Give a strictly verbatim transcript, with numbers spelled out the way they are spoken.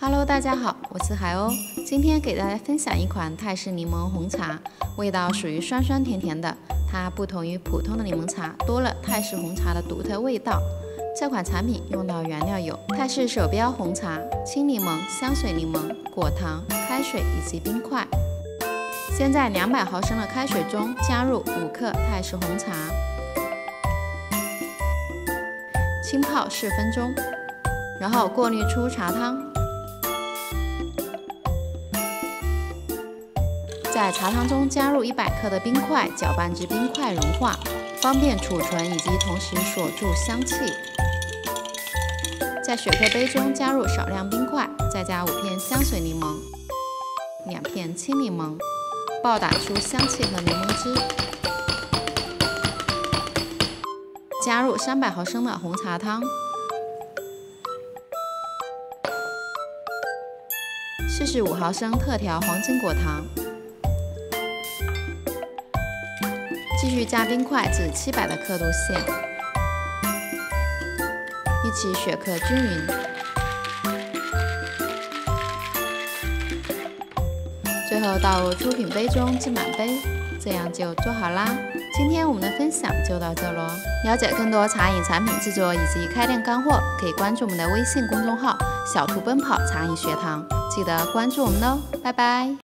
Hello， 大家好，我是海鸥，今天给大家分享一款泰式柠檬红茶，味道属于酸酸甜甜的。它不同于普通的柠檬茶，多了泰式红茶的独特味道。这款产品用到原料有泰式手标红茶、青柠檬、香水柠檬、果糖、开水以及冰块。先在两百毫升的开水中加入五克泰式红茶，浸泡四分钟，然后过滤出茶汤。在茶汤中加入一百克的冰块，搅拌至冰块融化，方便储存以及同时锁住香气。在雪克杯中加入少量冰块，再加五片香水柠檬、两片青柠檬，爆打出香气和柠檬汁。加入三百毫升的红茶汤，四十五毫升特调黄金果糖。继续加冰块至七百的刻度线，一起雪克均匀。最后倒入出品杯中浸满杯，这样就做好啦。今天我们的分享就到这咯。了解更多茶饮产品制作以及开店干货，可以关注我们的微信公众号“小图奔跑茶饮学堂”，记得关注我们哦，拜拜。